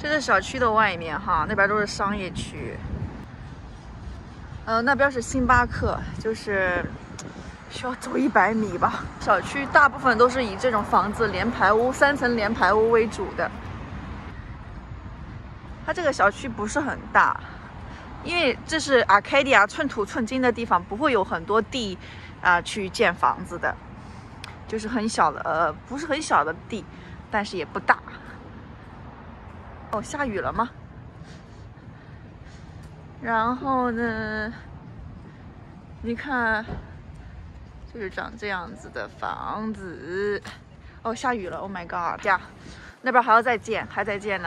这是小区的外面哈，那边都是商业区。那边是星巴克，就是需要走100米吧。小区大部分都是以这种房子连排屋、3层连排屋为主的。它这个小区不是很大，因为这是 Arcadia 寸土寸金的地方，不会有很多地去建房子的，就是很小的不是很小的地，但是也不大。哦，下雨了吗？然后呢，你看，就是长这样子的房子。哦，下雨了 ，Oh my god！ 呀，那边还要再建，还在建呢。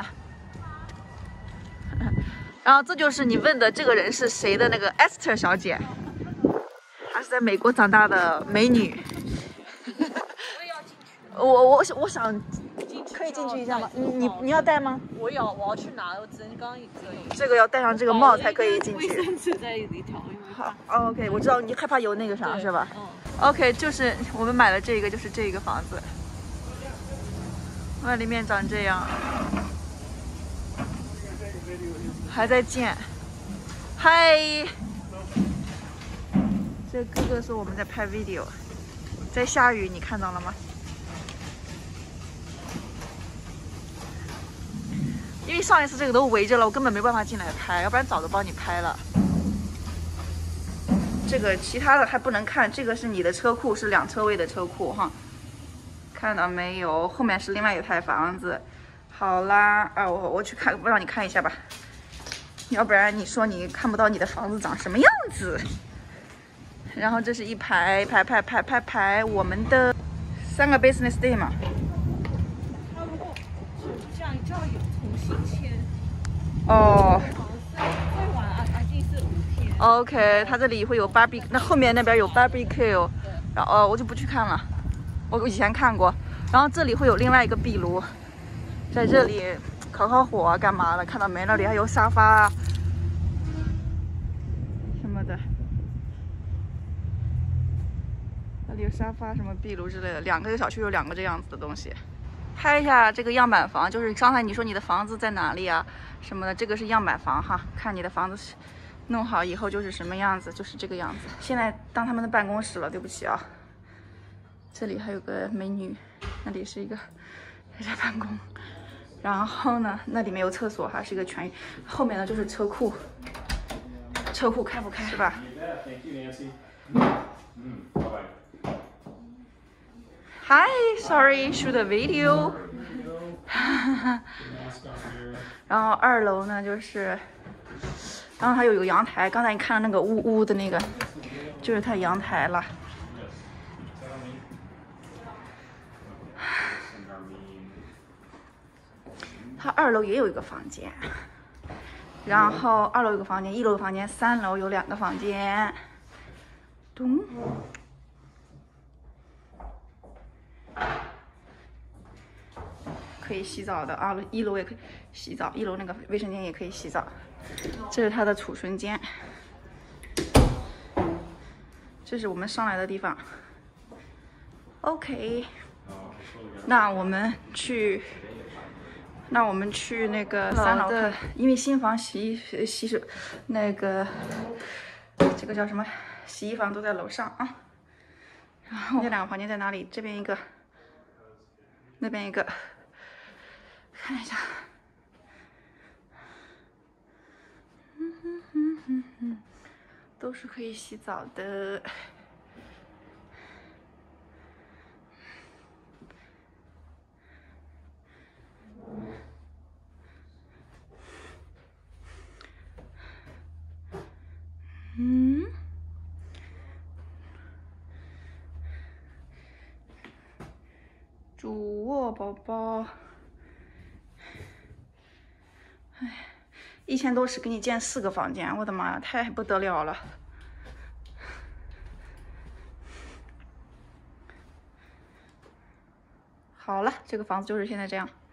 然后这就是你问的这个人是谁的那个 Esther 小姐，她是在美国长大的美女。 我也要进去。 我想可以进去一下吗？你要带吗？ 我要去拿，我只能刚可以。 这个要戴上这个帽才可以进去。 卫生纸在里头，因为好 ，OK， 我知道你害怕有那个啥是吧？ 嗯。 OK， 就是我们买了这个，就是这个房子，外立面长这样，还在建。嗨，这哥哥说我们在拍 video， 在下雨，你看到了吗？因为上一次这个都围着了，我根本没办法进来拍，要不然早都帮你拍了。这个其他的还不能看，这个是你的车库，是2车位的车库哈，看到没有？后面是另外一套房子。好啦，我去看，我让你看一下吧，要不然你说你看不到你的房子长什么样子。然后这是一排我们的3个 business day 嘛。 他如果这样有重新签。 哦。 再晚定是5天。 OK， 它这里会有 barbecue， 那后面那边有 barbecue， 然后我就不去看了，我以前看过。然后这里会有另外一个壁炉，在这里烤火啊，干嘛的？看到没？那里还有沙发什么的，那里有沙发什么壁炉之类的。这个小区有2个这样子的东西。拍一下这个样板房，就是刚才你说你的房子在哪里啊什么的，这个是样板房哈，看你的房子弄好以后就是什么样子，就是这个样子。现在当他们的办公室了，对不起啊。这里还有个美女，那里是一个在办公。然后呢，那里面有厕所哈，是一个全。后面呢就是车库，车库开不开是吧？Hi, sorry, shoot a video 。然后2楼呢就是，然后还有一个阳台。刚才你看到那个屋的那个，就是它阳台了。它2楼也有一个房间，然后2楼有个房间，1楼有个房间，3楼有2个房间。咚。可以洗澡的啊，1楼也可以洗澡，1楼那个卫生间也可以洗澡。这是它的储存间，这是我们上来的地方。OK， 那我们去那个3楼的，因为新房那个这个叫什么洗衣房都在楼上啊。然后这2个房间在哪里？这边一个，那边一个。看一下，都是可以洗澡的。主卧宝宝。1000多尺给你建4个房间，我的妈呀，太不得了了！好了，这个房子就是现在这样。